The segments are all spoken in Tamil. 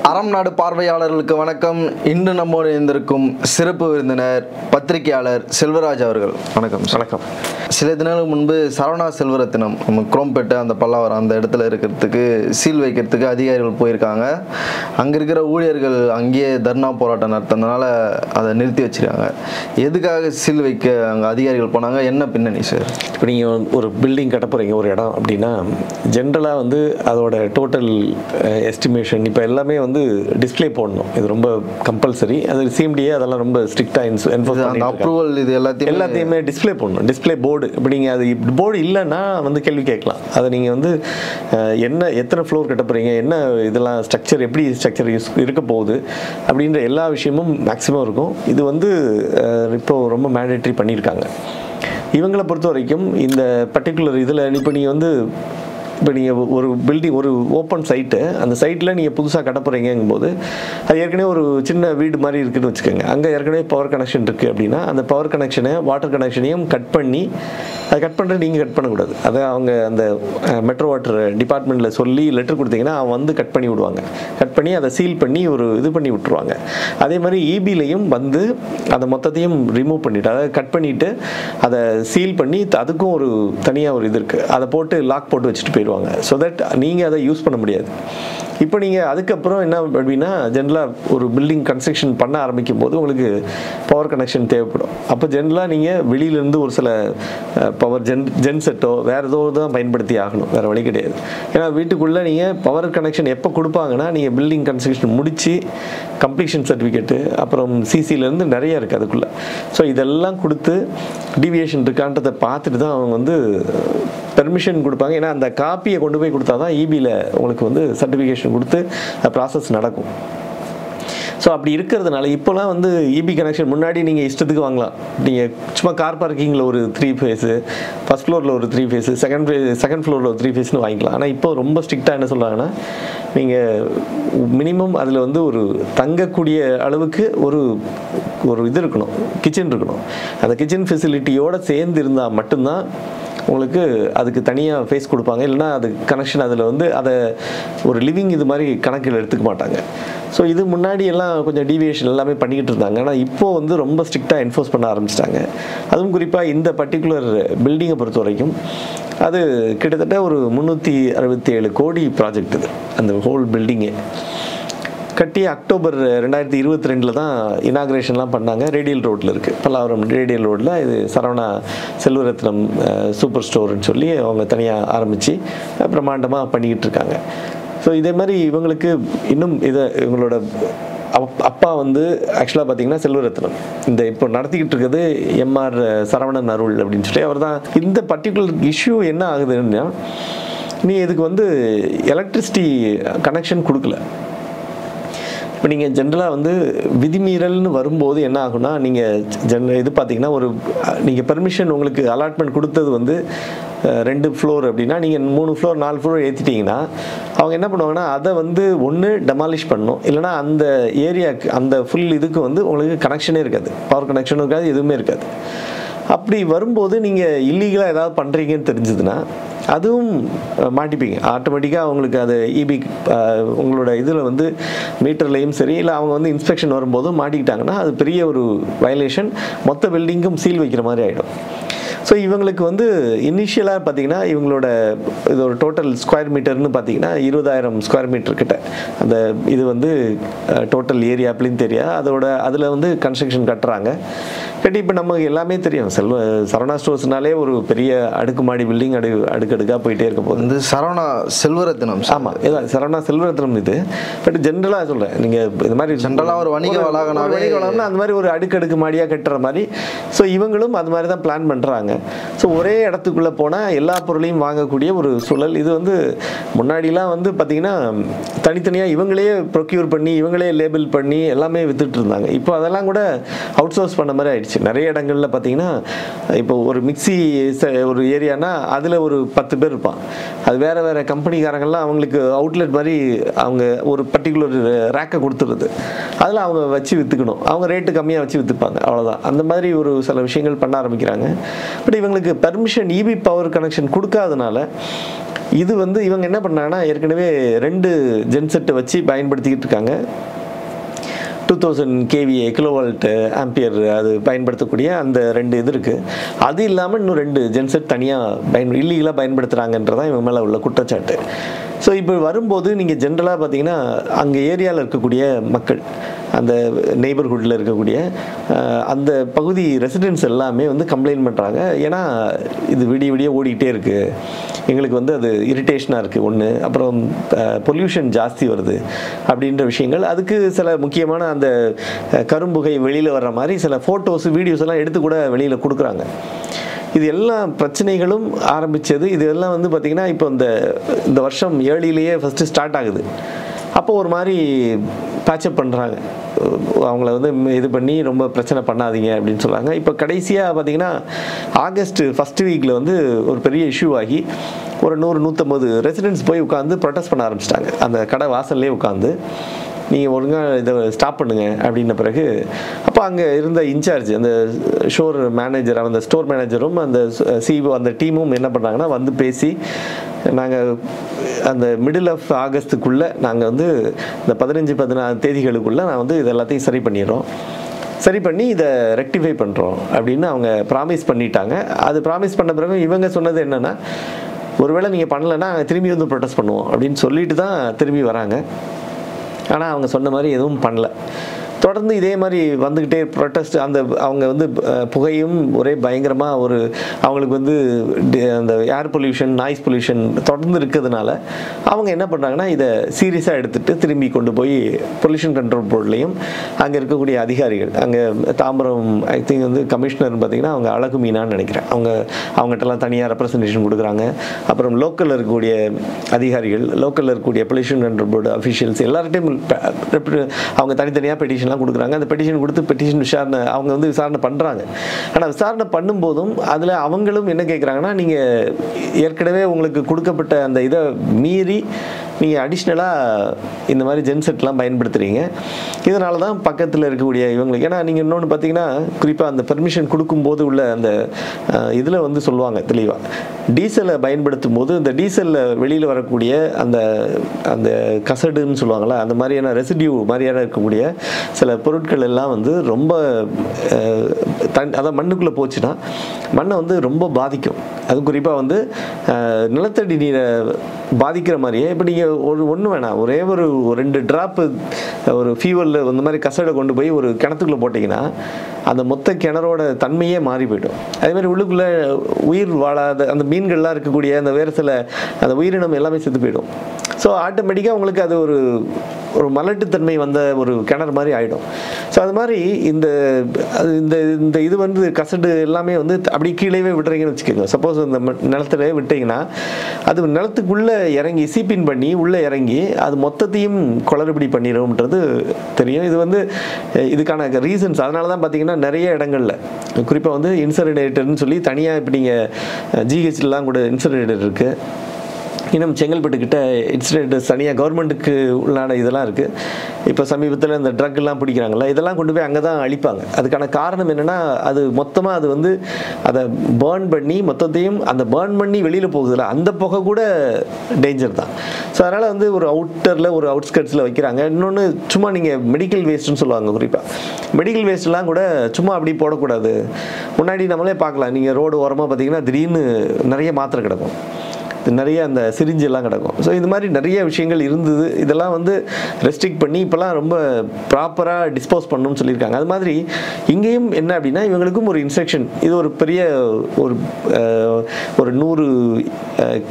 அறம் நாடு பார்வையாளர்களுக்கு வணக்கம். இன்று நம்மோடு இருந்திருக்கும் சிறப்பு விருந்தினர் பத்திரிகையாளர் செல்வராஜ் அவர்கள். வணக்கம். வணக்கம். சில தினங்களுக்கு முன்பு சரவணா செல்வரத்தினம் நம்ம குரோம்பேட்டை அந்த பல்லாவரம் அந்த இடத்துல இருக்கிறதுக்கு சீல் வைக்கிறதுக்கு அதிகாரிகள் போயிருக்காங்க. அங்கே இருக்கிற ஊழியர்கள் அங்கேயே தர்ணா போராட்டம் நடத்தினால அதை நிறுத்தி வச்சிருக்காங்க. எதுக்காக சீல் வைக்க அங்கே அதிகாரிகள் போனாங்க? என்ன பின்னணி சார்? இப்போ நீங்கள் ஒரு பில்டிங் கட்ட போகிறீங்க ஒரு இடம் அப்படின்னா ஜென்ரலாக வந்து அதோட டோட்டல் எஸ்டிமேஷன் இப்போ எல்லாமே வந்து டிஸ்பிளே போடணும். இது ரொம்ப கம்பல்சரி. அது சிஎம்டிஏ அதெல்லாம் ரொம்ப ஸ்ட்ரிக்டாக என்ஃபோர்ஸ் அப்ரூவல் இது எல்லாத்தையுமே டிஸ்பிளே போடணும். டிஸ்பிளே போர்டு இப்போ நீங்கள் அது போர்டு இல்லைன்னா வந்து கேள்வி கேட்கலாம். அதை நீங்கள் வந்து என்ன எத்தனை ஃப்ளோர் கட்ட போகிறீங்க, என்ன இதெல்லாம் ஸ்ட்ரக்சர், எப்படி ஸ்ட்ரக்சர் இருக்க போகுது அப்படின்ற எல்லா விஷயமும் மேக்ஸிமம் இருக்கும். இது வந்து இப்போது ரொம்ப மேண்டேட்ரி பண்ணியிருக்காங்க. இவங்களை பொறுத்த வரைக்கும் இந்த பர்டிகுலர் இதில் இப்போ நீங்கள் ஒரு பில்டிங் ஒரு ஓப்பன் சைட்டு, அந்த சைட்டில் நீங்கள் புதுசாக கட்ட போகிறீங்கும்போது அது ஏற்கனவே ஒரு சின்ன வீடு மாதிரி இருக்குதுன்னு வச்சுக்கோங்க. அங்கே ஏற்கனவே பவர் கனெக்ஷன் இருக்குது அப்படின்னா அந்த பவர் கனெக்ஷனை வாட்டர் கனெக்ஷனையும் கட் பண்ணி அதை கட் பண்ணுறது நீங்கள் கட் பண்ணக்கூடாது. அதை அவங்க அந்த மெட்ரோ வாட்டர் டிபார்ட்மெண்ட்டில் சொல்லி லெட்டர் கொடுத்தீங்கன்னா அவன் வந்து கட் பண்ணி விடுவாங்க. கட் பண்ணி அதை சீல் பண்ணி ஒரு இது பண்ணி விட்டுருவாங்க. அதே மாதிரி இபிலையும் வந்து அதை மொத்தத்தையும் ரிமூவ் பண்ணிவிட்டு அதை கட் பண்ணிவிட்டு அதை சீல் பண்ணி அதுக்கும் ஒரு தனியாக ஒரு இது இருக்குது. அதை போட்டு லாக் போட்டு வச்சுட்டு போயிடுவாங்க. ஸோ தட் நீங்கள் அதை யூஸ் பண்ண முடியாது. இப்போ நீங்கள் அதுக்கப்புறம் என்ன அப்படின்னா ஜென்ரலாக ஒரு பில்டிங் கன்ஸ்ட்ரக்ஷன் பண்ண ஆரம்பிக்கும் போது உங்களுக்கு பவர் கனெக்ஷன் தேவைப்படும். அப்போ ஜென்ரலாக நீங்கள் வெளியிலேருந்து ஒரு சில பவர் ஜென் செட்டோ வேறு ஏதோ தான் பயன்படுத்தி ஆகணும், வேறு வழி கிடையாது. ஏன்னா வீட்டுக்குள்ளே நீங்கள் பவர் கனெக்ஷன் எப்போ கொடுப்பாங்கன்னா நீங்கள் பில்டிங் கன்ஸ்ட்ரக்ஷன் முடித்து கம்ப்ளீஷன் சர்டிஃபிகேட்டு அப்புறம் சிசிலேருந்து நிறைய இருக்குது அதுக்குள்ளே. ஸோ இதெல்லாம் கொடுத்து டீவியேஷன் இருக்கான்றதை பார்த்துட்டு தான் அவங்க வந்து பெர்மிஷன் கொடுப்பாங்க. ஏன்னா அந்த காப்பியை கொண்டு போய் கொடுத்தா தான் இபியில் உங்களுக்கு வந்து சர்டிஃபிகேஷன் கொடுத்து ப்ராசஸ் நடக்கும். ஸோ அப்படி இருக்கிறதுனால இப்போலாம் வந்து இபி கனெக்ஷன் முன்னாடி நீங்கள் இஷ்டத்துக்கு வாங்கலாம். நீங்கள் சும்மா கார் பார்க்கிங்கில் ஒரு 3 ஃபேஸு, ஃபஸ்ட் ஃப்ளோரில் ஒரு 3 ஃபேஸு, செகண்ட் ஃப்ளோரில் ஒரு 3 ஃபேஸ்னு வாங்கிக்கலாம். ஆனால் இப்போ ரொம்ப ஸ்ட்ரிக்டாக என்ன சொல்கிறாங்கன்னா நீங்கள் மினிமம் அதில் வந்து ஒரு தங்கக்கூடிய அளவுக்கு ஒரு இது இருக்கணும், கிச்சன் இருக்கணும். அந்த கிச்சன் ஃபெசிலிட்டியோடு சேர்ந்து இருந்தால் மட்டும்தான் உங்களுக்கு அதுக்கு தனியாக ஃபேஸ் கொடுப்பாங்க. இல்லைனா அது கனெக்ஷன் அதில் வந்து அதை ஒரு லிவிங் இது மாதிரி கணக்கில் எடுத்துக்க மாட்டாங்க. ஸோ இது முன்னாடி எல்லாம் கொஞ்சம் டீவியேஷன் எல்லாமே பண்ணிக்கிட்டு இருந்தாங்க. ஆனால் இப்போது வந்து ரொம்ப ஸ்ட்ரிக்டாக என்ஃபோர்ஸ் பண்ண ஆரம்பிச்சிட்டாங்க. அதுவும் குறிப்பாக இந்த பர்டிகுலர் பில்டிங்கை பொறுத்த வரைக்கும் அது கிட்டத்தட்ட ஒரு 367 கோடி ப்ராஜெக்ட். இது அந்த ஹோல் பில்டிங்கே கட்டி அக்டோபர் 2022 தான் இனாக்ரேஷன்லாம் பண்ணாங்க. ரேடியல் ரோட்டில் இருக்குது, பல்லாவரம் ரேடியல் ரோட்டில். இது சரவணா செல்வரத்னம் சூப்பர் ஸ்டோர்னு சொல்லி அவங்க தனியாக ஆரம்பித்து பிரம்மாண்டமாக பண்ணிக்கிட்டு இருக்காங்க. ஸோ இதே மாதிரி இவங்களுக்கு இன்னும் இவங்களோட அப்பா வந்து ஆக்சுவலாக பார்த்தீங்கன்னா செல்வரத்னம் இந்த இப்போ நடத்திக்கிட்டு இருக்கிறது எம்ஆர் சரவணன் அருள் அப்படின்னு சொல்லி அவர் தான். இந்த பர்டிகுலர் இஷ்யூ என்ன ஆகுதுன்னா நீ இதுக்கு வந்து எலக்ட்ரிசிட்டி கனெக்ஷன் கொடுக்கல. இப்போ நீங்கள் ஜென்ரலாக வந்து விதிமீறல்னு வரும்போது என்ன ஆகுனா நீங்கள் இது பார்த்தீங்கன்னா நீங்கள் பெர்மிஷன் உங்களுக்கு அலாட்மெண்ட் கொடுத்தது வந்து 2 ஃப்ளோர் அப்படின்னா நீங்கள் 3 ஃப்ளோர் 4 ஃப்ளோர் ஏற்றிட்டிங்கன்னா அவங்க என்ன பண்ணுவாங்கன்னா அதை வந்து ஒன்று டெமாலிஷ் பண்ணணும். இல்லைனா அந்த ஏரியாவுக்கு அந்த ஃபுல் இதுக்கு வந்து உங்களுக்கு கனெக்ஷனே இருக்காது, பவர் கனெக்ஷனும் இருக்காது, எதுவுமே இருக்காது. அப்படி வரும்போது நீங்கள் இல்லீகலாக ஏதாவது பண்ணுறீங்கன்னு தெரிஞ்சதுன்னா அதுவும் மாட்டிப்பீங்க. ஆட்டோமேட்டிக்காக அவங்களுக்கு அது இபி உங்களோட இதில் வந்து மீட்டர்லேயும் சரி இல்லை அவங்க வந்து இன்ஸ்பெக்ஷன் வரும்போதும் மாட்டிக்கிட்டாங்கன்னா அது பெரிய ஒரு வயலேஷன், மொத்த பில்டிங்கும் சீல் வைக்கிற மாதிரி ஆகிடும். ஸோ இவங்களுக்கு வந்து இனிஷியலாக பார்த்தீங்கன்னா இவங்களோட இது ஒரு டோட்டல் ஸ்கொயர் மீட்டர்னு பார்த்தீங்கன்னா 20,000 ஸ்கொயர் மீட்டர் கிட்ட அந்த இது வந்து டோட்டல் ஏரியா அப்படின்னு தெரியாது. அதில் வந்து கன்ஸ்ட்ரக்ஷன் கட்டுறாங்க. கட்டி இப்போ நமக்கு எல்லாமே தெரியும், சரவணா ஸ்டோர்ஸ்னாலே ஒரு பெரிய அடுக்குமாடி பில்டிங் அடுக்கடுக்காக போயிட்டே இருக்க போகுது. இந்த சரவணா செல்வரத்னம், ஆமாம் இதான் சரவணா செல்வரத்னம் இது. பட் ஜென்ரலாக சொல்கிறேன், நீங்கள் இது மாதிரி ஜென்ரலாக ஒரு வணிக வளாகம்னா அந்த மாதிரி ஒரு அடுக்கடுக்கு மாடியாக கட்டுற மாதிரி. ஸோ இவங்களும் அது மாதிரி தான் பிளான் பண்ணுறாங்க. ஸோ ஒரே இடத்துக்குள்ளே போனால் எல்லா பொருளையும் வாங்கக்கூடிய ஒரு சூழல். இது வந்து முன்னாடிலாம் வந்து பார்த்திங்கன்னா தனித்தனியாக இவங்களே ப்ரொக்யூர் பண்ணி இவங்களே லேபிள் பண்ணி எல்லாமே வித்துட்டு இருந்தாங்க. இப்போ அதெல்லாம் கூட அவுட் சோர்ஸ் பண்ண மாதிரி ஆயிடுச்சு. ஆயிடுச்சு. நிறைய இடங்களில் பார்த்தீங்கன்னா இப்போ ஒரு மிக்சி ஒரு ஏரியானா அதில் ஒரு 10 பேர் இருப்பான். அது வேறு வேறு கம்பெனிக்காரங்கள்லாம் அவங்களுக்கு அவுட்லெட் மாதிரி அவங்க ஒரு பர்டிகுலர் ரேக்கை கொடுத்துருது, அதில் அவங்க வச்சு விற்றுக்கணும், அவங்க ரேட்டு கம்மியாக வச்சு விற்றுப்பாங்க, அவ்வளோதான். அந்த மாதிரி ஒரு சில விஷயங்கள் பண்ண ஆரம்பிக்கிறாங்க. பட் இவங்களுக்கு பெர்மிஷன் இபி பவர் கனெக்ஷன் கொடுக்காதனால இது வந்து இவங்க என்ன பண்ணாங்கன்னா ஏற்கனவே 2 ஜென்செட்டை வச்சு பயன்படுத்திக்கிட்டு இருக்காங்க. 2000 kVA கிலோவால்ட் ஆம்பியர் அது பயன்படுத்தக்கூடிய அந்த 2 இது இருக்குது. அது இல்லாமல் இன்னும் 2 ஜென்செட் தனியாக இல்லீகலாக பயன்படுத்துகிறாங்கன்றதான் இவங்க மேலே உள்ள குற்றச்சாட்டு. ஸோ இப்போ வரும்போது நீங்கள் ஜென்ரலாக பார்த்தீங்கன்னா அங்கே ஏரியாவில் இருக்கக்கூடிய மக்கள், அந்த நெய்பர்ஹுட்டில் இருக்கக்கூடிய அந்த பகுதி ரெசிடென்ட்ஸ் எல்லாமே வந்து கம்ப்ளைண்ட் பண்ணுறாங்க. ஏன்னா இது விடிய விடிய ஓடிக்கிட்டே இருக்குது, எங்களுக்கு வந்து அது இரிட்டேஷனாக இருக்குது ஒன்று, அப்புறம் பொல்யூஷன் ஜாஸ்தி வருது அப்படின்ற விஷயங்கள். அதுக்கு சில முக்கியமான அந்த கரும்புகை வெளியில் வர்ற மாதிரி சில ஃபோட்டோஸ் வீடியோஸ் எல்லாம் எடுத்து கூட வெளியில் கொடுக்குறாங்க. இது எல்லா பிரச்சனைகளும் ஆரம்பித்தது இது எல்லாம் வந்து பார்த்திங்கன்னா இப்போ இந்த வருஷம் ஏர்லியிலேயே ஃபஸ்ட்டு ஸ்டார்ட் ஆகுது. அப்போ ஒரு மாதிரி பேட்சப் பண்ணுறாங்க, அவங்கள வந்து இது பண்ணி ரொம்ப பிரச்சனை பண்ணாதீங்க அப்படின்னு சொல்கிறாங்க. இப்போ கடைசியாக பார்த்திங்கன்னா ஆகஸ்ட் ஃபஸ்ட் வீக்கில் வந்து ஒரு பெரிய இஷ்யூ ஆகி ஒரு 100-150 ரெசிடென்ட்ஸ் போய் உட்காந்து ப்ரொட்டஸ்ட் பண்ண ஆரம்பிச்சிட்டாங்க. அந்த கடை வாசல்லே உட்காந்து நீங்கள் ஒழுங்காக இதை ஸ்டாப் பண்ணுங்க அப்படின்ன பிறகு அப்போ அங்கே இருந்த இன்சார்ஜ் அந்த அந்த ஸ்டோர் மேனேஜரும் அந்த சிஇஓ அந்த டீமும் என்ன பண்ணாங்கன்னா வந்து பேசி நாங்கள் அந்த மிடில் ஆஃப் ஆகஸ்ட்டுக்குள்ளே நாங்கள் வந்து இந்த 15-16 தேதிகளுக்குள்ளே நான் வந்து இது எல்லாத்தையும் சரி பண்ணி இதை ரெக்டிஃபை பண்ணுறோம் அப்படின்னு அவங்க ப்ராமிஸ் பண்ணிட்டாங்க. அது ப்ராமிஸ் பண்ண பிறகு இவங்க சொன்னது என்னென்னா, ஒருவேளை நீங்கள் பண்ணலைன்னா திரும்பி வந்து ப்ரொட்டஸ்ட் பண்ணுவோம் அப்படின்னு சொல்லிட்டு தான் திரும்பி வராங்க. ஆனால் அவங்க சொன்ன மாதிரி எதுவும் பண்ணல. தொடர்ந்து இதே மாதிரி வந்துக்கிட்டே ப்ரொட்டஸ்ட் அவங்க வந்து புகையும் ஒரே பயங்கரமாக அவங்களுக்கு வந்து அந்த ஏர் பொல்யூஷன் நாய்ஸ் பொல்யூஷன் தொடர்ந்து இருக்கிறதுனால அவங்க என்ன பண்ணுறாங்கன்னா இதை சீரியஸாக எடுத்துகிட்டு திரும்பி கொண்டு போய் பொல்யூஷன் கண்ட்ரோல் போர்ட்லேயும் அங்கே இருக்கக்கூடிய அதிகாரிகள், அங்கே தாம்பரம் ஐ திங்க் வந்து கமிஷனர் பார்த்திங்கன்னா அவங்க அழகு மீனான்னு நினைக்கிறேன், அவங்ககிட்டலாம் தனியாக ரெப்ரசன்டேஷன் கொடுக்குறாங்க. அப்புறம் லோக்கலில் இருக்கக்கூடிய அதிகாரிகள், லோக்கலில் இருக்கக்கூடிய பொல்யூஷன் கண்ட்ரோல் போர்டு அஃபிஷியல்ஸ் எல்லார்ட்டையும் அவங்க தனித்தனியாக பெட்டிஷன் கொடுக்குறாங்க. அந்த பெட்டிஷன் கொடுத்து பெட்டிஷன் அவங்க வந்து விசாரணை பண்ணுறாங்க. ஆனால் விசாரணை பண்ணும்போதும் அதில் அவங்களும் என்ன கேட்குறாங்கன்னா, நீங்கள் ஏற்கனவே உங்களுக்கு கொடுக்கப்பட்ட அந்த இதை மீறி நீங்கள் அடிஷ்னலாக இந்த மாதிரி ஜென்செட்லாம் பயன்படுத்துகிறீங்க. இதனால தான் பக்கத்தில் இருக்கக்கூடிய இவங்களுக்கு, ஏன்னா நீங்கள் இன்னொன்று பார்த்தீங்கன்னா குறிப்பாக அந்த பெர்மிஷன் கொடுக்கும்போது உள்ள அந்த இதில் வந்து சொல்லுவாங்க தெளிவாக, டீசலை பயன்படுத்தும் போது இந்த டீசலில் வெளியில் வரக்கூடிய அந்த கசடுன்னு சொல்லுவாங்களா, அந்த மாதிரியான ரெசிடியூ மாதிரியான இருக்கக்கூடிய சில பொருட்கள் எல்லாம் வந்து ரொம்ப அதான் மண்ணுக்குள்ளே போச்சுன்னா மண்ணை வந்து ரொம்ப பாதிக்கும். அது குறிப்பாக வந்து நிலத்தடி நீரை பாதிக்கிற மாதிரியே இப்போ நீங்கள் ஒன்று வேணாம், ஒரே ஒரு 2 ட்ராப்பு ஒரு ஃபியூவலில் இந்த மாதிரி கசடை கொண்டு போய் ஒரு கிணத்துக்குள்ளே போட்டிங்கன்னா அந்த மொத்த கிணறோட தன்மையே மாறி போய்டும். அதேமாதிரி உள்ளுக்குள்ளே உயிர் வாழாத அந்த மீன்கள்லாம் இருக்கக்கூடிய அந்த வேறு சில அந்த உயிரினம் எல்லாமே செத்து போயிடும். ஸோ ஆட்டோமேட்டிக்காக உங்களுக்கு அது ஒரு மலட்டுத்தன்மை வந்த ஒரு கிணறு மாதிரி ஆகிடும். ஸோ அது மாதிரி இந்த இது வந்து கசடு எல்லாமே வந்து அப்படி கீழே விடுறீங்கன்னு வச்சுக்கோங்க. சப்போஸ் இந்த நிலத்துல விட்டீங்கன்னா அது நிலத்துக்குள்ளே இறங்கி சீப்பின் பண்ணி உள்ளே இறங்கி அது மொத்தத்தையும் குளறுபடி பண்ணிடும்ன்றது தெரியும். இது வந்து இதுக்கான ரீசன்ஸ் அதனால தான் பார்த்தீங்கன்னா நிறைய இடங்களில் குறிப்பாக வந்து இன்சினரேட்டர்னு சொல்லி தனியாக இப்போ நீங்கள் ஜிஹெச்லாம் கூட இன்சினரேட்டர் இருக்குது. இன்னும் செங்கல்பட்டுக்கிட்ட இன்சிடென்ட்ஸ் தனியாக கவர்மெண்ட்டுக்கு உள்ளான இதெல்லாம் இருக்குது. இப்போ சமீபத்தில் இந்த ட்ரக்லாம் பிடிக்கிறாங்களா, இதெல்லாம் கொண்டு போய் அங்கே தான் அழிப்பாங்க. அதுக்கான காரணம் என்னென்னா, அது மொத்தமாக அது வந்து அதை பேர்ன் பண்ணி மொத்தத்தையும் அந்த பேர்ன் பண்ணி வெளியில் போகுதுல்ல, அந்த புகை கூட டேஞ்சர் தான். ஸோ அதனால் வந்து ஒரு அவுட்டரில் ஒரு அவுட்ஸ்கட்ஸில் வைக்கிறாங்க. இன்னொன்று சும்மா நீங்கள் மெடிக்கல் வேஸ்ட்டுன்னு சொல்லுவாங்க. குறிப்பாக மெடிக்கல் வேஸ்ட்லாம் கூட சும்மா அப்படி போடக்கூடாது. முன்னாடி நம்மளே பார்க்கலாம், நீங்கள் ரோடு ஓரமாக பார்த்தீங்கன்னா திடீர்னு நிறைய மாத்திரை கிடக்கும், நிறைய அந்த சிரிஞ்சு எல்லாம் கிடக்கும். ஸோ இது மாதிரி நிறைய விஷயங்கள் இருந்தது. இதெல்லாம் வந்து ரெஸ்ட்ரிக்ட் பண்ணி இப்போலாம் ரொம்ப ப்ராப்பராக டிஸ்போஸ் பண்ணணும்னு சொல்லியிருக்காங்க. அது மாதிரி இங்கேயும் என்ன அப்படின்னா, இவங்களுக்கும் ஒரு இன்ஸ்ட்ரக்ஷன், இது ஒரு பெரிய ஒரு 100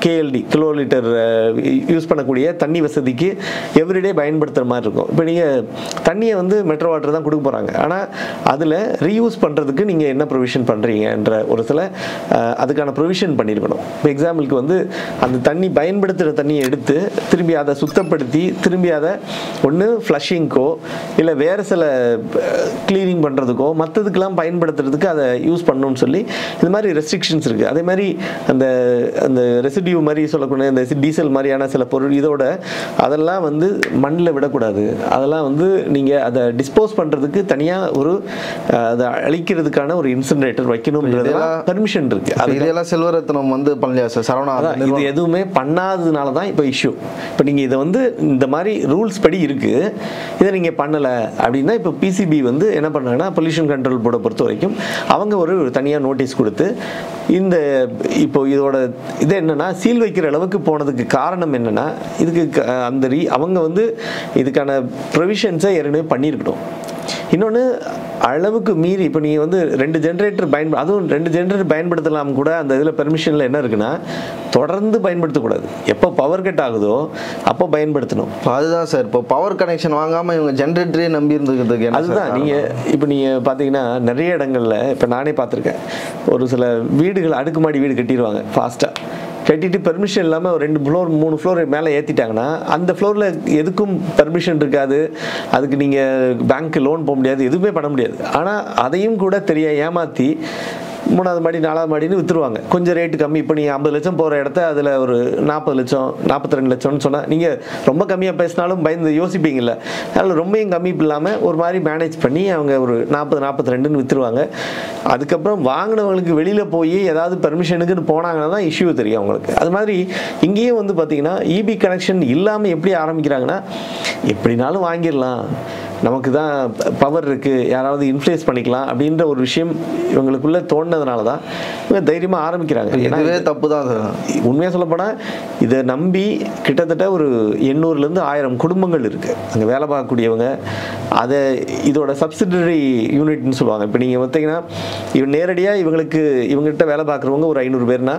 கேஎல்டி கிலோ லிட்டர் யூஸ் பண்ணக்கூடிய தண்ணி வசதிக்கு எவ்ரிடே பயன்படுத்துகிற மாதிரி இருக்கும். இப்போ நீங்கள் தண்ணியை வந்து மெட்ரோ வாட்டர் தான் கொடுக்க போகிறாங்க, ஆனால் அதில் ரீயூஸ் பண்ணுறதுக்கு நீங்கள் என்ன ப்ரொவிஷன் பண்ணுறீங்கன்ற ஒரு சில அதுக்கான ப்ரொவிஷன் பண்ணியிருக்கணும். இப்போ எக்ஸாம்பிளுக்கு வந்து அந்த தண்ணி பயன்படுத்துகிற தண்ணியை எடுத்து திரும்பி அதை சுத்தப்படுத்தி திரும்பி அதை ஒன்று ஃப்ளஷிங்க்கோ இல்லை வேறு சில க்ளீனிங் பண்ணுறதுக்கோ மற்றதுக்கெல்லாம் பயன்படுத்துறதுக்கு அதை யூஸ் பண்ணணும்னு சொல்லி இது மாதிரி ரெஸ்ட்ரிக்ஷன்ஸ் இருக்குது. அதே மாதிரி அந்த அந்த ரெசிடியூ மாதிரி சொல்லக்கூடிய இந்த டீசல் மாதிரியான சில பொருள் இதோட அதெல்லாம் வந்து மண்ணில் விடக்கூடாது. அதெல்லாம் வந்து நீங்கள் அதை டிஸ்போஸ் பண்ணுறதுக்கு தனியாக ஒரு அதை அழிக்கிறதுக்கான ஒரு இன்சினரேட்டர் வைக்கணும்ன்றதெல்லாம் பெர்மிஷன் இருக்குது. அது இதெல்லாம் செல்வரத்னம் வந்து பண்ணலையா சார்? சரவணா இது எதுவுமே பண்ணாததுனால தான் இப்போ இஷ்யூ. இப்போ நீங்கள் இதை வந்து இந்த மாதிரி ரூல்ஸ் படி இருக்குது, இதை நீங்கள் பண்ணலை அப்படின்னா இப்போ பிசிபி வந்து என்ன பண்ணாங்கன்னா பொல்யூஷன் கண்ட்ரோல் போர்டை பொறுத்த வரைக்கும் அவங்க ஒரு தனியாக நோட்டீஸ் கொடுத்து இந்த இப்போ இதோட இது என்னன்னா சீல் வைக்கிற அளவுக்கு போனதுக்கு காரணம் என்னன்னா இதுக்கு அந்த அவங்க வந்து இதுக்கான ப்ரொவிஷன்ஸை ஏற்கனவே பண்ணியிருக்கணும். இன்னொன்று அளவுக்கு மீறி இப்போ நீங்கள் வந்து 2 ஜென்ரேட்டர் அதுவும் 2 ஜென்ரேட்டர் பயன்படுத்தலாம் கூட. அந்த இதில் பெர்மிஷனில் என்ன இருக்குன்னா தொடர்ந்து பயன்படுத்தக்கூடாது, எப்போ பவர் கட் ஆகுதோ அப்போ பயன்படுத்தணும். அதுதான் சார், இப்போ பவர் கனெக்ஷன் வாங்காமல் இவங்க ஜென்ரேட்டரே நம்பி இருந்துக்கிறதுக்கு அதுதான். நீங்கள் பார்த்தீங்கன்னா நிறைய இடங்களில் இப்போ நானே பார்த்துருக்கேன், ஒரு சில வீடுகள் அடுக்குமாடி வீடு கட்டிடுவாங்க ஃபாஸ்ட்டாக, கட்டிட்டு பெர்மிஷன் இல்லாமல் ஒரு 2 ஃப்ளோர் 3 ஃப்ளோர் மேலே ஏற்றிட்டாங்கன்னா அந்த ஃப்ளோரில் எதுக்கும் பெர்மிஷன் இருக்காது, அதுக்கு நீங்கள் பேங்க்கு லோன் போக முடியாது, எதுவுமே பண்ண முடியாது. ஆனால் அதையும் கூட ஏமாற்றி 3வது மாடி 4வது மாடின்னு விற்றுருவாங்க. கொஞ்சம் ரேட்டு கம்மி. இப்போ நீங்கள் 50 லட்சம் போகிற இடத்த அதில் ஒரு 40 லட்சம் 42 லட்சம்னு சொன்னால் நீங்கள் ரொம்ப கம்மியாக பேசினாலும் பயந்து யோசிப்பீங்கள்ல, அதில் ரொம்பவும் கம்மி இல்லாமல் ஒரு மாதிரி மேனேஜ் பண்ணி அவங்க ஒரு 40-42ன்னு விற்றுருவாங்க. அதுக்கப்புறம் வாங்கினவங்களுக்கு வெளியில் போய் ஏதாவது பெர்மிஷனுக்குன்னு போனாங்கன்னா தான் இஷ்யூ தெரியும் அவங்களுக்கு. அது மாதிரி இங்கேயும் வந்து பார்த்தீங்கன்னா இபி கனெக்ஷன் இல்லாமல் எப்படி ஆரம்பிக்கிறாங்கன்னா எப்படினாலும் வாங்கிடலாம், நமக்கு தான் பவர் இருக்குது, யாராவது இன்ஃப்ளூயன்ஸ் பண்ணிக்கலாம் அப்படின்ற ஒரு விஷயம் இவங்களுக்குள்ளே தோணுனதுனால தான் இவங்க தைரியமாக ஆரம்பிக்கிறாங்க. இதுவே தப்பு தான் சார். உண்மையாக சொல்லப்போனால் இதை நம்பி கிட்டத்தட்ட ஒரு 800லேருந்து 1000 குடும்பங்கள் இருக்குது அங்கே வேலை பார்க்கக்கூடியவங்க. அதை இதோட சப்சிடரி யூனிட்னு சொல்லுவாங்க. இப்போ நீங்கள் பார்த்தீங்கன்னா இவன் நேரடியாக இவங்ககிட்ட வேலை பார்க்குறவங்க ஒரு 500 பேர்னா,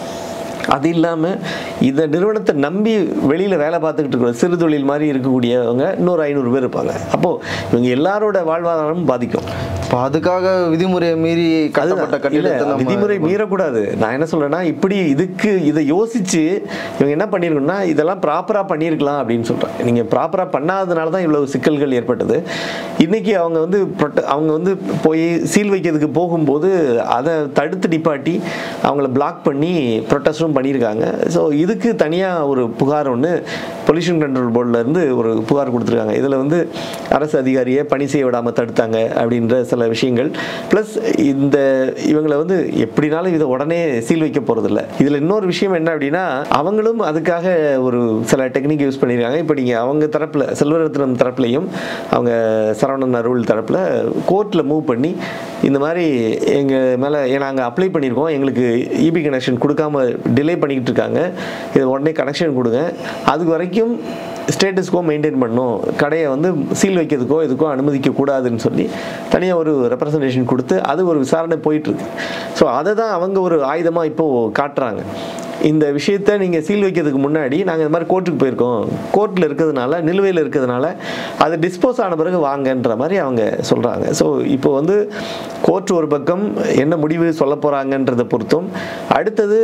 அது இல்லாமல் இந்த நிறுவனத்தை நம்பி வெளியில் வேலை பார்த்துக்கிட்டு இருக்கிற சிறு தொழில் மாதிரி இருக்கக்கூடியவங்க இன்னொரு 500 பேர் இருப்பாங்க. அப்போது இவங்க எல்லாரோட வாழ்வாதாரமும் பாதிக்கும். இப்போ அதுக்காக விதிமுறையை மீறி கட்டப்பட்ட கட்டிடத்தை விதிமுறை மீறக்கூடாது. நான் என்ன சொல்கிறேன்னா இதை யோசித்து இவங்க என்ன பண்ணியிருக்கணும்னா இதெல்லாம் ப்ராப்பராக பண்ணியிருக்கலாம் அப்படின்னு சொல்கிறேன். நீங்கள் ப்ராப்பராக பண்ணாததுனால தான் இவ்வளவு சிக்கல்கள் ஏற்பட்டது. இன்றைக்கி அவங்க வந்து போய் சீல் வைக்கிறதுக்கு போகும்போது அதை தடுத்து நிப்பாட்டி அவங்கள பிளாக் பண்ணி ப்ரொட்டஸ்டும் பண்ணியிருக்காங்க. ஸோ இதுக்கு தனியாக ஒரு புகார் ஒன்று பொல்யூஷன் கண்ட்ரோல் போர்டிலேருந்து ஒரு புகார் கொடுத்துருக்காங்க. இதில் வந்து அரசு அதிகாரியை பணி செய்ய விடாமல் தடுத்தாங்க அப்படின்ற சில விஷயங்கள், ப்ளஸ் இவங்களை வந்து எப்படினாலும் இதை உடனே சீல் வைக்க போகிறதில்ல. இதில் இன்னொரு விஷயம் என்ன அப்படின்னா அவங்களும் அதுக்காக ஒரு சில டெக்னிக் யூஸ் பண்ணியிருக்காங்க. இப்போ நீங்கள் அவங்க தரப்பில் செல்வரத்னம் தரப்புலையும் அவங்க சரவணன் அருள் தரப்பில் கோர்ட்டில் மூவ் பண்ணி இந்த மாதிரி எங்கள் மேலே நாங்கள் அப்ளை பண்ணியிருக்கோம், எங்களுக்கு இபி கனெக்ஷன் கொடுக்காம டிலே பண்ணிக்கிட்டு இருக்காங்க, இதை உடனே கனெக்ஷன் கொடுங்க, அதுக்கு வரைக்கும் ஸ்டேட்டஸ்க்கோ மெயின்டைன் பண்ணணும், கடையை வந்து சீல் வைக்கிறதுக்கோ இதுக்கோ அனுமதிக்க கூடாதுன்னு சொல்லி தனியாக ஒரு ரெப்ரசன்டேஷன் கொடுத்து அது ஒரு விசாரணை போயிட்டுருக்கு. ஸோ அதை தான் அவங்க ஒரு ஆயுதமாக இப்போது காட்டுறாங்க. இந்த விஷயத்தை நீங்கள் சீல் வைக்கிறதுக்கு முன்னாடி நாங்கள் இந்த மாதிரி கோர்ட்டுக்கு போயிருக்கோம், கோர்ட்டில் இருக்கிறதுனால நிலுவையில் இருக்கிறதுனால அது டிஸ்போஸ் ஆன பிறகு வாங்கன்ற மாதிரி அவங்க சொல்கிறாங்க. ஸோ இப்போ வந்து கோர்ட் ஒரு பக்கம் என்ன முடிவு சொல்ல போகிறாங்கன்றதை பொறுத்தும், அடுத்தது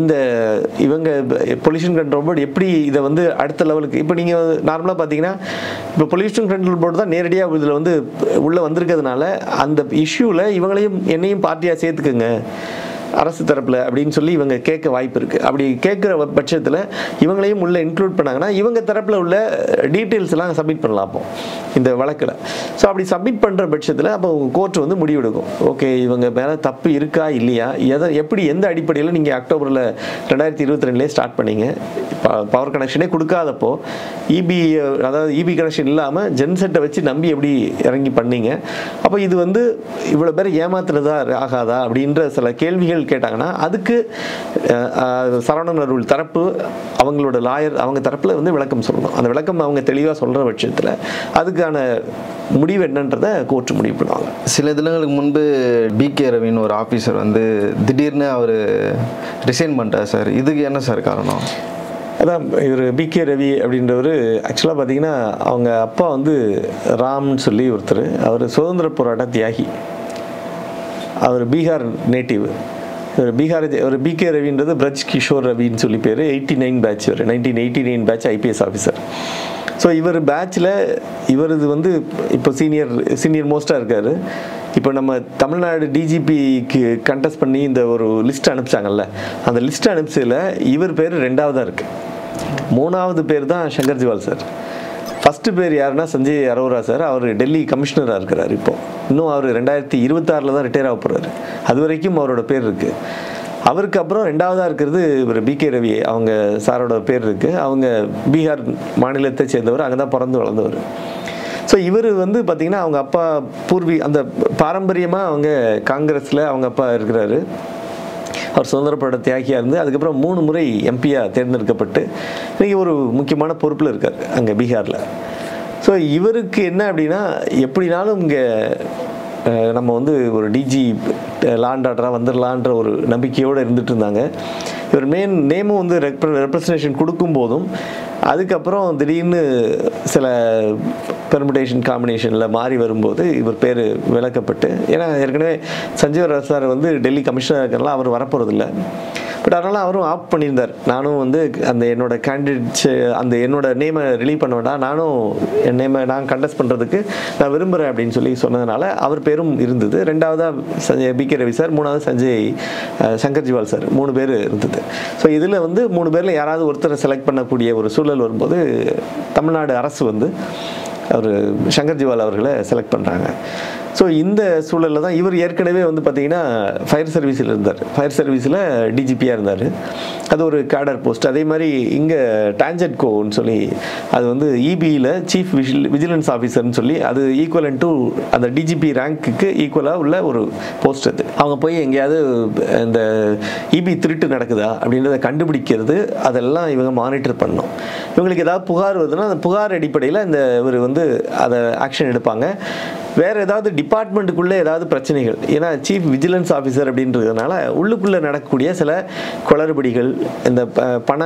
இவங்க பொல்யூஷன் கண்ட்ரோல் போர்டு எப்படி இதை வந்து அடுத்த லெவலுக்கு இப்போ நீங்கள் நார்மலாக பார்த்தீங்கன்னா இப்போ பொல்யூஷன் கண்ட்ரோல் போர்டு தான் நேரடியாக இதில் வந்து உள்ளே வந்திருக்கிறதுனால அந்த இஷ்யூவில் இவங்களையும் என்னையும் பார்ட்டியாக சேர்த்துக்குங்க அரசு தரப்பில் அப்படின்னு சொல்லி இவங்க கேட்க வாய்ப்பு இருக்குது. அப்படி கேட்குற பட்சத்தில் இவங்களையும் உள்ளே இன்க்ளூட் பண்ணாங்கன்னா இவங்க தரப்பில் உள்ள டீட்டெயில்ஸ் எல்லாம் சப்மிட் பண்ணலாம் அப்போ இந்த வழக்கில். ஸோ அப்படி சப்மிட் பண்ணுற பட்சத்தில் அப்போ கோர்ட் வந்து முடிவெடுக்கும், ஓகே இவங்க மேலே தப்பு இருக்கா இல்லையா, எந்த அடிப்படையில் நீங்கள் அக்டோபரில் 2022 ஸ்டார்ட் பண்ணீங்க, பவர் கனெக்ஷனே கொடுக்காதப்போ அதாவது இபி கனெக்ஷன் இல்லாமல் ஜென்செட்டை வச்சு நம்பி எப்படி இறங்கி பண்ணீங்க, அப்போ இது வந்து இவ்வளோ பேர் ஏமாத்துறதா ஆகாதா அப்படின்ற சில கேள்விகள் கேள்விகள் கேட்டாங்கன்னா அதுக்கு சரவணன் அருள் தரப்பு அவங்களோட லாயர் அவங்க தரப்பில் வந்து விளக்கம் சொல்லணும். அந்த விளக்கம் அவங்க தெளிவாக சொல்கிற பட்சத்தில் அதுக்கான முடிவு என்னன்றதை கோர்ட் முடிவு பண்ணுவாங்க. சில தினங்களுக்கு முன்பு பிகே ரவின்னு ஒரு ஆஃபீஸர் வந்து திடீர்னு அவர் ரிசைன் பண்ணிட்டார் சார். இதுக்கு என்ன சார் காரணம்? அதான் இவர் பிகே ரவி அப்படின்றவர் ஆக்சுவலாக பார்த்தீங்கன்னா அவங்க அப்பா வந்து ராம்னு சொல்லி ஒருத்தர், அவர் சுதந்திர போராட்ட தியாகி, அவர் பீகார் நேட்டிவ். ஒரு பிகே ரவின்றது பிரஜ் கிஷோர் ரவின்னு சொல்லி பேர். 89 batch, 1989 batch IPS officer. So இவர் பேட்சில் இவரது வந்து இப்போ சீனியர் மோஸ்ட்டாக இருக்கார். இப்போ நம்ம தமிழ்நாடு டிஜிபிக்கு கண்டெஸ்ட் பண்ணி இந்த ஒரு லிஸ்ட் அனுப்பிச்சாங்கல்ல, அந்த லிஸ்ட் அனுப்பிச்சதில் இவர் பேர் 2ஆவதாக இருக்குது. 3ஆவது பேர் தான் சங்கர் ஜிவால் சார். ஃபஸ்ட்டு பேர் யாருன்னா சஞ்சய் அரோரா சார். அவர் டெல்லி கமிஷனராக இருக்கிறார். இப்போது இன்னும் அவர் 2026 தான் ரிட்டையர் ஆக போகிறாரு. அது வரைக்கும் அவரோட பேர் இருக்குது. அவருக்கு அப்புறம் 2ஆவதாக இருக்கிறது இவர் பிகே ரவி, அவங்க சாரோட பேர் இருக்குது. அவங்க பீகார் மாநிலத்தை சேர்ந்தவர், அங்கே தான் பிறந்து வளர்ந்தவர். ஸோ இவர் வந்து பார்த்திங்கன்னா அவங்க அப்பா அந்த பாரம்பரியமாக அவங்க காங்கிரஸில் அவங்க அப்பா இருக்கிறாரு. அவர் சுதந்திர போராட்ட தியாகியாக இருந்து அதுக்கப்புறம் 3 முறை எம்பியாக தேர்ந்தெடுக்கப்பட்டு இன்றைக்கி ஒரு முக்கியமான பொறுப்பில் இருக்கார் அங்கே பீகாரில். ஸோ இவருக்கு என்ன அப்படின்னா, எப்படினாலும் இங்கே நம்ம வந்து ஒரு டிஜி லாண்ட் ஆர்டராக வந்துடலான்ற ஒரு நம்பிக்கையோடு இருந்துகிட்டு இருந்தாங்க. இவர் நேமும் வந்து ரெப்ரசன்டேஷன் கொடுக்கும்போதும் அதுக்கப்புறம் திடீர்னு சில பெர்முடேஷன் காம்பினேஷனில் மாறி வரும்போது இவர் பேர் விளக்கப்பட்டு, ஏன்னா ஏற்கனவே சஞ்சீவ் சார் வந்து டெல்லி கமிஷனர் இருக்கிறனால அவர் வரப்போகிறதில்ல. பட் அதனால் அவரும் ஆப்ட் பண்ணியிருந்தார். நானும் வந்து அந்த என்னோட கேண்டிடேட்ஸ் என்னோட நேமை ரிலீவ் பண்ண வேண்டாம், நானும் என் நேமை நான் கண்டெஸ்ட் பண்ணுறதுக்கு நான் விரும்புகிறேன் அப்படின்னு சொல்லி சொன்னதுனால அவர் பேரும் இருந்தது. 2ஆவதாக பிகே ரவி சார், 3ஆவது சங்கர் ஜிவால் சார், 3 பேர் இருந்தது. ஸோ இதில் வந்து 3 பேரில் யாராவது ஒருத்தரை செலக்ட் பண்ணக்கூடிய ஒரு சூழல் வரும்போது தமிழ்நாடு அரசு வந்து அவர் சங்கர் ஜிவால் அவர்களை செலக்ட் பண்ணுறாங்க. ஸோ இந்த சூழலில் தான் இவர் ஏற்கனவே வந்து பார்த்திங்கன்னா ஃபயர் சர்வீஸில் இருந்தார். ஃபயர் சர்வீஸில் டிஜிபியாக இருந்தார். அது ஒரு கேடர் போஸ்ட். அதே மாதிரி இங்கே டான்ஜெட்கோன்னு சொல்லி அது வந்து இபியில் சீஃப் விஜிலன்ஸ் ஆஃபீஸர்னு சொல்லி அது ஈக்குவலன் டு அந்த டிஜிபி ரேங்க்குக்கு ஈக்குவலாக உள்ள ஒரு போஸ்ட். அது அவங்க போய் எங்கேயாவது இந்த இபி திருட்டு நடக்குதா அப்படின்றத கண்டுபிடிக்கிறது, அதெல்லாம் இவங்க மானிட்டர் பண்ணணும். இவங்களுக்கு ஏதாவது புகார் வருதுன்னா அந்த புகார் அடிப்படையில் இவர் வந்து அதை ஆக்ஷன் எடுப்பாங்க. வேறு ஏதாவது டிபார்ட்மெண்ட்டுக்குள்ளே ஏதாவது பிரச்சனைகள், ஏன்னா சீஃப் விஜிலன்ஸ் ஆஃபீஸர் அப்படின்றதுனால உள்ளுக்குள்ளே நடக்கக்கூடிய சில குளறுபடிகள், இந்த பண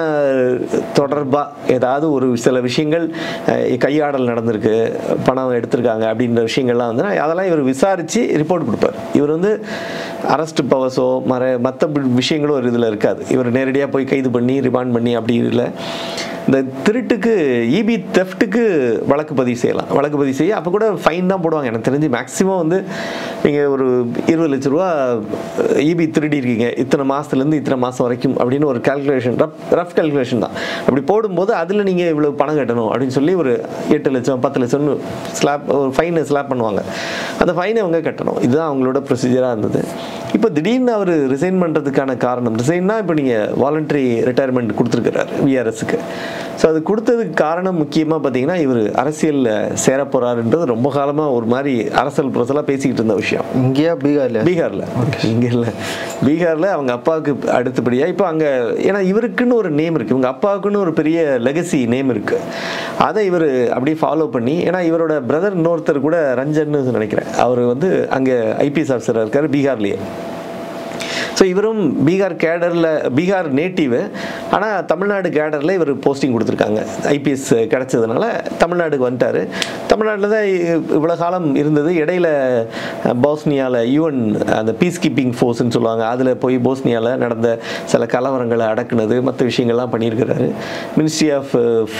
தொடர்பாக ஏதாவது ஒரு சில விஷயங்கள் கையாடல் நடந்திருக்கு, பணம் எடுத்திருக்காங்க அப்படின்ற விஷயங்கள்லாம் வந்து அதெல்லாம் இவர் விசாரித்து ரிப்போர்ட் கொடுப்பார். இவர் வந்து அரெஸ்ட் பவர்ஸோ மற்ற விஷயங்களோ ஒரு இதில் இருக்காது. இவர் நேரடியாக போய் கைது பண்ணி ரிமாண்ட் பண்ணி அப்படி இல்லை. இந்த திருட்டுக்கு இபி தெஃப்ட்டுக்கு வழக்கு பதிவு செய்யலாம். வழக்கு பதிவு செய்ய அப்போ கூட ஃபைன் தான் போடுவாங்க. எனக்கு தெரிஞ்சு மேக்ஸிமம் வந்து நீங்கள் ஒரு 20 லட்ச ரூபா இபி திருடி இருக்கீங்க இத்தனை மாதத்துலேருந்து இத்தனை மாதம் வரைக்கும் அப்படின்னு ஒரு கால்குலேஷன், ரஃப் கால்குலேஷன் தான். அப்படி போடும்போது அதில் நீங்கள் இவ்வளோ பணம் கட்டணும் அப்படின்னு சொல்லி ஒரு 8 லட்சம் 10 லட்சம்னு ஒரு ஃபைனை ஸ்லாப் பண்ணுவாங்க. அந்த ஃபைனை அவங்க கட்டணும். இதுதான் அவங்களோட ப்ரொசீஜராக இருந்தது. இப்போ திடீர்னு அவர் ரிசைன் பண்ணுறதுக்கான காரணம், ரிசைன்னா இப்போ நீங்கள் வாலண்டரி ரிட்டையர்மெண்ட் கொடுத்துருக்கிறார் விஆர்எஸ்க்கு. ஸோ அது கொடுத்ததுக்கு காரணம் முக்கியமாக பார்த்தீங்கன்னா இவர் அரசியலில் சேர போகிறாருன்றது ரொம்ப காலமாக ஒரு மாதிரி அரசியல் புரசலாக பேசிக்கிட்டு இருந்த விஷயம். இங்கேயா? பீகாரில் இங்கே இல்லை, பீகாரில் அவங்க அப்பாவுக்கு அடுத்தபடியாக இப்போ அங்கே, ஏன்னா இவருக்குன்னு ஒரு நேம் இருக்குது, இவங்க அப்பாவுக்குன்னு ஒரு பெரிய லெகசி நேம் இருக்குது. அதை இவர் அப்படியே ஃபாலோ பண்ணி, ஏன்னா இவரோட பிரதர் இன்னொருத்தர் கூட ரஞ்சன்னு நினைக்கிறேன், அவர் வந்து அங்கே ஐபிஎஸ் ஆஃபீஸராக இருக்கார் பீகார்லேயே. ஸோ இவரும் பீகார் கேடரில், பீகார் நேட்டிவ், ஆனால் தமிழ்நாடு கேடரில் இவர் போஸ்டிங் கொடுத்துருக்காங்க. ஐபிஎஸ் கிடச்சதுனால தமிழ்நாடுக்கு வந்துட்டார். தமிழ்நாட்டில் தான் இவ்வளோ காலம் இருந்தது. இடையில போஸ்னியாவில் யூஎன் அந்த பீஸ் கீப்பிங் ஃபோர்ஸ்ன்னு சொல்லுவாங்க, அதில் போய் போஸ்னியாவில் நடந்த சில கலவரங்களை அடக்குனது, மற்ற விஷயங்கள்லாம் பண்ணியிருக்கிறாரு. மினிஸ்ட்ரி ஆஃப்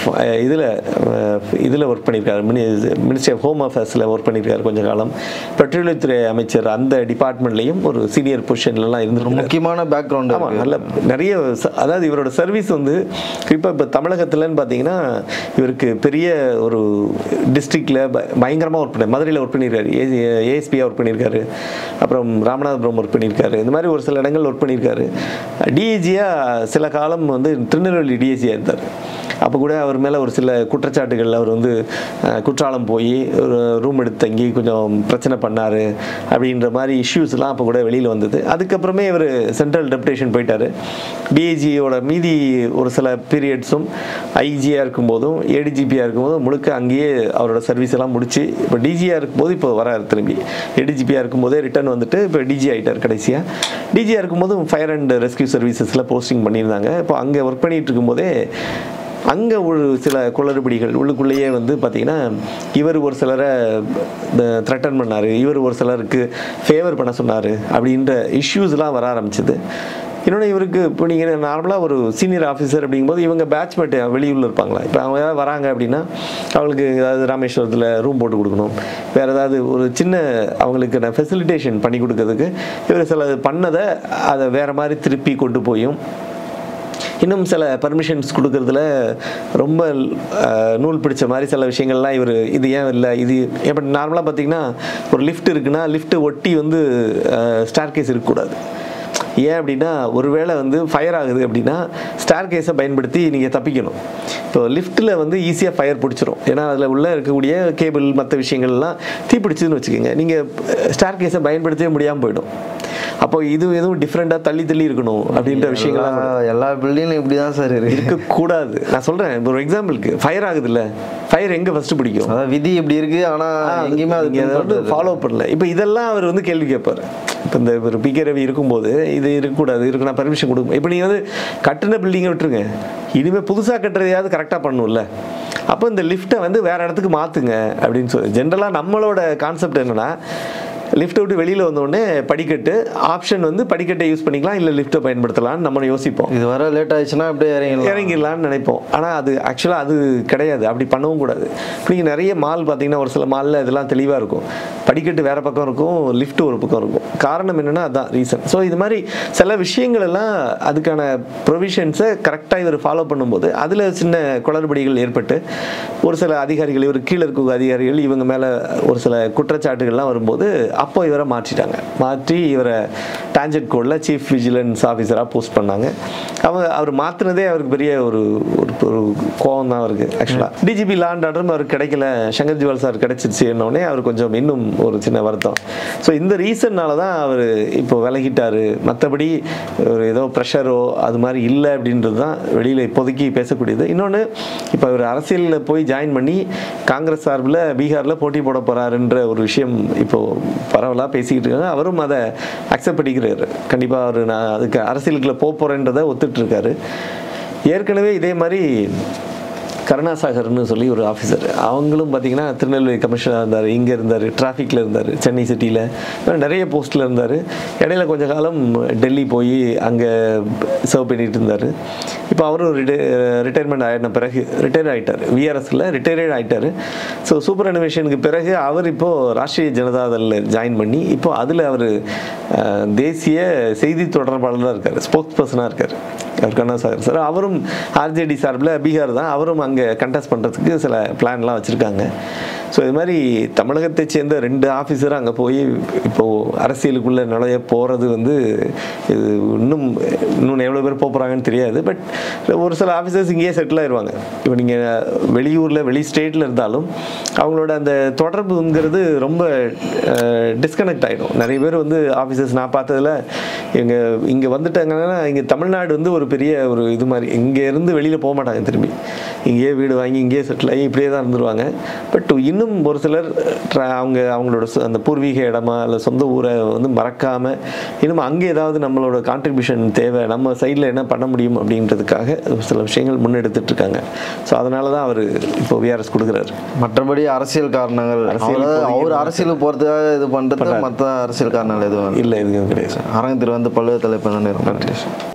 இதில் ஒர்க் பண்ணியிருக்காரு, மினிஸ்ட்ரி ஆஃப் ஹோம் அஃபேர்ஸில் ஒர்க் பண்ணியிருக்காரு கொஞ்ச காலம். பெட்ரோலியத்துறை அமைச்சர் அந்த டிபார்ட்மெண்ட்லேயும் ஒரு சீனியர் பொசிஷன்லாம் இருந்து முக்கியமான பேக்ரவுண்ட். ஆமாம், நல்ல நிறைய, அதாவது இவரோட சர்வீஸ் வந்து இப்போ தமிழகத்தில்னு பார்த்தீங்கன்னா இவருக்கு பெரிய ஒரு டிஸ்ட்ரிக்டில் பயங்கரமாக ஒர்க் பண்ண, மதுரையில் ஒர்க் பண்ணியிருக்காரு, ஏஎஸ்பியாக ஒர்க் பண்ணியிருக்காரு, அப்புறம் ராமநாதபுரம் ஒர்க் பண்ணியிருக்காரு, இந்த மாதிரி ஒரு சில இடங்கள் ஒர்க் பண்ணியிருக்காரு. டிஐஜியாக சில காலம் வந்து திருநெல்வேலி டிஐஜியாக இருந்தார். அப்போ கூட அவர் மேலே ஒரு சில குற்றச்சாட்டுகள், அவர் வந்து குற்றாலம் போய் ஒரு ரூம் எடுத்து தங்கி கொஞ்சம் பிரச்சனை பண்ணார் அப்படின்ற மாதிரி இஷ்யூஸ்லாம் அப்போ கூட வெளியில் வந்தது. அதுக்கப்புறமே இவர் சென்ட்ரல் டெப்டேஷன் போயிட்டார். டிஐஜியோட மீதி ஒரு சில பீரியட்ஸும் ஐஜியாக இருக்கும்போதும் ஏடிஜிபியாக இருக்கும்போதும் முழுக்க அங்கேயே அவரோட சர்வீஸ் எல்லாம் முடிச்சு இப்போ டிஜியாக இருக்கும்போது இப்போ வராரு திரும்பி. ஏடிஜிபியாக இருக்கும்போதே ரிட்டர்ன் வந்துட்டு இப்போ டிஜி ஆகிட்டார். கடைசியாக டிஜியாக இருக்கும்போதும் ஃபயர் அண்ட் ரெஸ்கியூ சர்வீசஸில் போஸ்டிங் பண்ணியிருந்தாங்க. இப்போ அங்கே ஒர்க் பண்ணிகிட்டு இருக்கும்போதே அங்கே ஒரு சில குளறுபடிகள் உள்ளுக்குள்ளேயே வந்து பார்த்திங்கன்னா, இவர் ஒரு சிலரை த்ரெட்டன் பண்ணார், இவர் ஒரு சிலருக்கு ஃபேவர் பண்ண சொன்னார் அப்படின்ற இஷ்யூஸ்லாம் வர ஆரம்பிச்சிது. இன்னொன்று இவருக்கு இப்போ நீங்கள் நார்மலாக ஒரு சீனியர் ஆஃபீஸர் அப்படிங்கும்போது இவங்க பேட்ச்மேட் வெளியூரில் இருப்பாங்களா, இப்போ அவங்க ஏதாவது வராங்க அப்படின்னா அவங்களுக்கு ஏதாவது ராமேஸ்வரத்தில் ரூம் போட்டு கொடுக்கணும், வேறு ஏதாவது ஒரு சின்ன அவங்களுக்கு நான் ஃபெசிலிட்டேஷன் பண்ணி கொடுக்கறதுக்கு இவர் சில பண்ணதை அதை வேறு மாதிரி திருப்பி கொண்டு போயும் இன்னும் சில பர்மிஷன்ஸ் கொடுக்கறதுல ரொம்ப நூல் பிடிச்ச மாதிரி சில விஷயங்கள்லாம் இவர் இது ஏன் இல்லை, இது இப்போ நார்மலாக பார்த்தீங்கன்னா ஒரு லிஃப்ட் இருக்குன்னா லிஃப்ட்டு ஒட்டி வந்து ஸ்டார் கேஸ் இருக்கக்கூடாது. ஏன் அப்படின்னா ஒருவேளை வந்து ஃபயர் ஆகுது அப்படின்னா ஸ்டார் கேஸை பயன்படுத்தி நீங்கள் தப்பிக்கணும். இப்போ லிஃப்ட்டில் வந்து ஈஸியாக ஃபயர் பிடிச்சிரும், ஏன்னா அதில் உள்ளே இருக்கக்கூடிய கேபிள் மற்ற விஷயங்கள்லாம் தீப்பிடிச்சுன்னு வச்சுக்கோங்க, நீங்கள் ஸ்டார் கேஸை பயன்படுத்தவே முடியாமல் போயிடும். அப்போ இது எதுவும் டிஃப்ரெண்டாக தள்ளி இருக்கணும் அப்படின்ற விஷயங்கள்லாம் எல்லா பில்டிங்கும் இப்படி தான் சார் இருக்கக்கூடாது. நான் சொல்கிறேன், ஒரு எக்ஸாம்பிளுக்கு ஃபயர் ஆகுது இல்லை, ஃபயர் எங்கே ஃபஸ்ட்டு பிடிக்கும், அதான் விதி இப்படி இருக்குது, ஆனால் எங்கேயுமே அது வந்து ஃபாலோ பண்ணல. இப்போ இதெல்லாம் அவர் வந்து கேள்வி கேட்பார். இப்போ இந்த ஒரு பிகே ரவி இருக்கும்போது இது இருக்கக்கூடாது, இருக்கு நான் பர்மிஷன் கொடுக்கும். இப்போ நீங்கள் வந்து கட்டின பில்டிங்கை விட்டுருங்க, இனிமேல் புதுசாக கட்டுறதையாவது கரெக்டாக பண்ணணும்ல. அப்போ இந்த லிஃப்ட்டை வந்து வேறு இடத்துக்கு மாற்றுங்க அப்படின்னு சொல்லி ஜென்ரலாக நம்மளோட கான்செப்ட் என்னென்னா, லிஃப்ட்டை விட்டு வெளியில் வந்தோடனே படிக்கட்டு ஆப்ஷன் வந்து படிக்கட்டை யூஸ் பண்ணிக்கலாம், இல்லை லிஃப்ட்டை பயன்படுத்தலாம்னு நம்ம யோசிப்போம். இது வர லேட் ஆயிடுச்சுன்னா அப்படியே இறங்கிடலான்னு நினைப்போம். ஆனால் அது ஆக்சுவலாக அது கிடையாது, அப்படி பண்ணவும் கூடாது. இப்போ நீங்கள் நிறைய மால் பார்த்தீங்கன்னா ஒரு சில மாலில் இதெல்லாம் தெளிவாக இருக்கும், படிக்கட்டு வேறு பக்கம் இருக்கும், லிஃப்ட் ஒரு பக்கம் இருக்கும். காரணம் என்னென்னா அதுதான் ரீசன். ஸோ இது மாதிரி சில விஷயங்கள் எல்லாம் அதுக்கான ப்ரொவிஷன்ஸை கரெக்டாக இவர் ஃபாலோ பண்ணும்போது அதில் சின்ன குளறுபடிகள் ஏற்பட்டு ஒரு சில அதிகாரிகள், இவர் கீழே இருக்க அதிகாரிகள் இவங்க மேலே ஒரு சில குற்றச்சாட்டுகள்லாம் வரும்போது அப்போ இவரை மாற்றி இவரை டான்ஜெட் கோடில் சீஃப் விஜிலன்ஸ் ஆஃபீஸராக போஸ்ட் பண்ணாங்க. அவர் மாற்றினதே அவருக்கு பெரிய ஒரு கோவம் தான் அவருக்கு. ஆக்சுவலாக டிஜிபி லா அண்ட் ஆர்டரும் அவருக்கு கிடைக்கல, சங்கர் ஜிவால் சார் கிடைச்சிருச்சுன்னொடனே அவர் கொஞ்சம் இன்னும் ஒரு சின்ன வருத்தம். ஸோ இந்த ரீசன்னால தான் அவர் இப்போ விலகிட்டார். மற்றபடி ஒரு ஏதோ ப்ரெஷரோ அது மாதிரி இல்லை அப்படின்றது தான் வெளியில் இப்போதைக்கு பேசக்கூடியது. இன்னொன்று, இப்போ அவர் அரசியலில் போய் ஜாயின் பண்ணி காங்கிரஸ் சார்பில் பீகாரில் போட்டி போட போகிறாருன்ற ஒரு விஷயம் இப்போது பரவலாக பேசிக்கிட்டு இருக்காங்க. அவரும் அதை அக்செப்ட் பண்ணிக்கிறாரு. கண்டிப்பாக அவர் நான் அதுக்கு அரசியலுக்குள்ள போகிறேன்றதை ஒத்துட்ருக்காரு. ஏற்கனவே இதே மாதிரி கருணாசாகர்னு சொல்லி ஒரு ஆஃபீஸர், அவங்களும் பார்த்தீங்கன்னா திருநெல்வேலி கமிஷனராக இருந்தார், இங்கே இருந்தார், டிராஃபிக்கில் இருந்தார், சென்னை சிட்டியில் நிறைய போஸ்ட்டில் இருந்தார். இடையில கொஞ்ச காலம் டெல்லி போய் அங்கே சர்வ் பண்ணிட்டு இருந்தார். இப்போ அவரும் ரிட்டையர்மெண்ட் ஆகின பிறகு ரிட்டையர் ஆகிட்டார், விஆர்எஸில் ரிட்டையர்ட் ஆகிட்டார். ஸோ சூப்பர் அனிமேஷனுக்கு பிறகு அவர் இப்போது ராஷ்ட்ரிய ஜனதாதளில் ஜாயின் பண்ணி இப்போ அதில் அவர் தேசிய செய்தி தொடர்பாளராக இருக்கார், ஸ்போக்ஸ் பர்சனாக இருக்கார் அவர் கருணாசாகர் சார். அவரும் ஆர்ஜேடி சார்பில் பீகார் தான், அவரும் அங்கே கண்டெஸ்ட் பண்ணுறதுக்கு சில பிளான்லாம் வச்சுருக்காங்க. ஸோ இது மாதிரி தமிழகத்தை சேர்ந்த 2 ஆஃபீஸர் அங்கே போய் இப்போது அரசியலுக்குள்ளே நுழைய போகிறது வந்து இது இன்னும் எவ்வளோ பேர் போகிறாங்கன்னு தெரியாது. பட் ஒரு சில ஆஃபீஸர்ஸ் இங்கேயே செட்டில் ஆயிடுவாங்க. இப்போ நீங்கள் வெளியூரில் வெளி ஸ்டேட்டில் இருந்தாலும் அவங்களோட அந்த தொடர்புங்கிறது ரொம்ப டிஸ்கனெக்ட் ஆகிடும். நிறைய பேர் வந்து ஆஃபீஸர்ஸ் நான் பார்த்ததில் இங்கே வந்துட்டாங்கன்னா இங்கே தமிழ்நாடு வந்து ஒரு பெரிய ஒரு இது மாதிரி, இங்கேருந்து வெளியில் போக மாட்டாங்க, திரும்பி இங்கேயே வீடு வாங்கி இங்கேயே செட்டில் ஆகி இப்படியே தான் இருந்துருவாங்க. பட் இன்னும் ஒரு சிலர் அவங்களோட அந்த பூர்வீக இடமா இல்லை சொந்த ஊரை வந்து மறக்காமல் இன்னும் அங்கே ஏதாவது நம்மளோட கான்ட்ரிபியூஷன் தேவை, நம்ம சைடில் என்ன பண்ண முடியும் அப்படின்றதுக்காக சில விஷயங்கள் முன்னெடுத்துட்டு இருக்காங்க. ஸோ அதனால தான் அவர் இப்போ விஆர்எஸ் கொடுக்குறாரு. மற்றபடி அரசியல் காரணங்கள், அவர் அரசியலுக்கு போகிறதுக்காக இது பண்ணுறது, மற்ற அரசியல் காரணங்கள் எதுவும் இல்லை, எதுவும் கிடையாது. அரங்கத்தில் வந்து பல்வேறு தலைப்பு தான். நன்றி.